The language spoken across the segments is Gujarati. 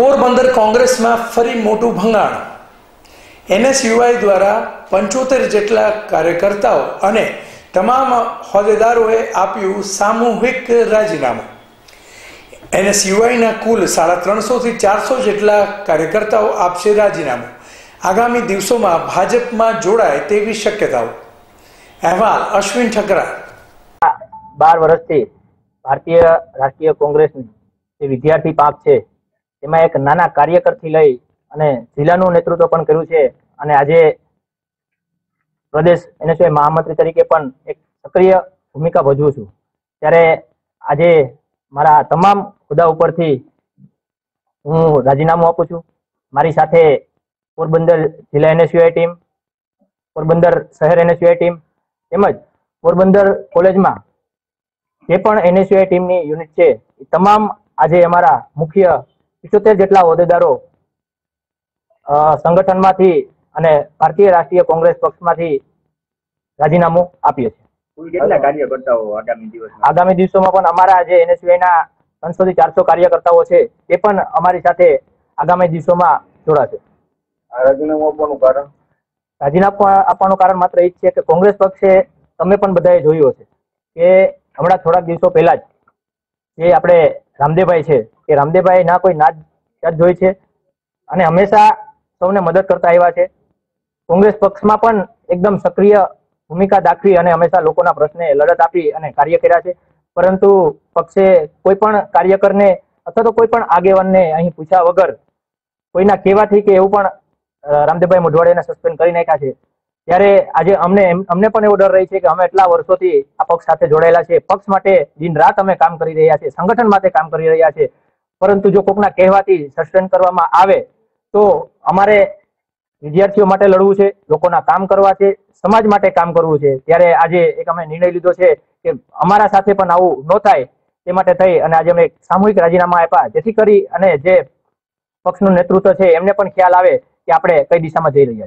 પોરબંદર કોંગ્રેસમાં ફરી મોટું ભંગાણ. એનએસયુઆઈ દ્વારા 75 જેટલા કાર્યકર્તાઓ અને તમામ હોદ્દેદારોએ આપ્યું સામૂહિક રાજીનામું. એનએસયુઆઈના કુલ 350 થી 400 જેટલા કાર્યકર્તાઓ આપશે રાજીનામું. આગામી દિવસોમાં ભાજપમાં જોડાય તેવી શક્યતાઓ. અહેવાલ અશ્વિન ઠકરા. 12 વર્ષથી ભારતીય રાષ્ટ્રીય કોંગ્રેસની જે વિદ્યાર્થી પાંખ છે તેમાં એક નાના કાર્યકરથી લઈ અને જિલ્લાનું નેતૃત્વ પણ કર્યું છે અને આજે પ્રદેશ એનએસયુઆઈ મહામંત્રી તરીકે પણ એક સક્રિય ભૂમિકા ભજવું છું. ત્યારે આજે મારા તમામ હોદ્દા ઉપરથી હું રાજીનામું આપું છું. મારી સાથે પોરબંદર જિલ્લા એનએસયુઆઈ ટીમ, પોરબંદર શહેર એનએસયુઆઈ ટીમ તેમજ પોરબંદર કોલેજમાં જે પણ એનએસયુઆઈ ટીમની યુનિટ છે એ તમામ આજે અમારા મુખ્ય 75 જેટલા હોદ્દેદારો સંગઠનમાંથી અને ભારતીય રાષ્ટ્રીય કોંગ્રેસ પક્ષમાંથી રાજીનામું આપીએ છીએ. આગામી દિવસોમાં પણ અમારા જે એનએસયુઆઈના 300 થી 400 કાર્યકર્તાઓ છે તે પણ અમારી સાથે આગામી દિવસોમાં જોડાશે. રાજીનામું આપવાનું કારણ માત્ર એ જ છે કે કોંગ્રેસ પક્ષે તમે પણ બધાએ જોયું હશે કે હમણાં થોડાક દિવસો પહેલા જ જે આપણે રામદેવભાઈ છે કે રામદેવભાઈ ના કોઈ નાત જાત જોઈ છે અને હંમેશા સૌને મદદ કરતા આવ્યા છે. કોંગ્રેસ પક્ષમાં પણ એકદમ સક્રિય ભૂમિકા દાખવી અને હંમેશા લોકોના પ્રશ્ને લડત આપી અને કાર્ય કર્યા છે. પરંતુ પક્ષે કોઈ પણ કાર્યકરને અથવા તો કોઈ પણ આગેવાનને અહીં પૂછ્યા વગર કોઈના કહેવાથી કે એવું પણ રામદેવભાઈ મોઢવાડિયાને સસ્પેન્ડ કરી નાખ્યા છે. ત્યારે આજે અમને પણ એવો ડર રહી છે કે અમે એટલા વર્ષોથી આ પક્ષ સાથે જોડાયેલા છે, પક્ષ માટે દિન રાત અમે કામ કરી રહ્યા છે, સંગઠન માટે કામ કરી રહ્યા છે. પરંતુ જો કોઈકના કહેવાથી સસ્પેન્ડ કરવામાં આવે તો અમારે વિદ્યાર્થીઓ માટે લડવું છે, લોકોના કામ કરવા છે, સમાજ માટે કામ કરવું છે. ત્યારે આજે એક અમે નિર્ણય લીધો છે કે અમારા સાથે પણ આવું ન થાય તે માટે થઈ અને આજે અમે સામૂહિક રાજીનામા આપ્યા, જેથી કરી અને જે પક્ષનું નેતૃત્વ છે એમને પણ ખ્યાલ આવે કે આપણે કઈ દિશામાં જઈ રહ્યા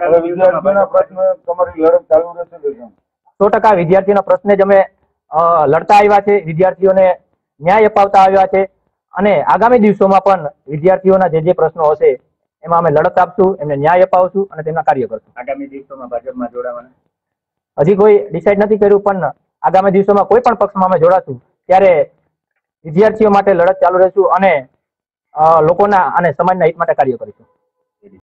છીએ. 100% વિદ્યાર્થીઓના પ્રશ્ને જ અમે લડતા આવ્યા છે, વિદ્યાર્થીઓને ન્યાય અપાવતા આવ્યા છે અને આગામી દિવસોમાં પણ વિદ્યાર્થીઓના જે પ્રશ્નો હશે એમાં અમે લડત આપશું, એમને ન્યાય અપાવશું અને તેમના કાર્ય કરશું. આગામી દિવસોમાં ભાજપમાં જોડાવાના હજી કોઈ ડિસાઈડ નથી કર્યું, પણ આગામી દિવસોમાં કોઈ પણ પક્ષમાં અમે જોડાશું ત્યારે વિદ્યાર્થીઓ માટે લડત ચાલુ રહેશું અને લોકોના અને સમાજના હિત માટે કાર્ય કરીશું.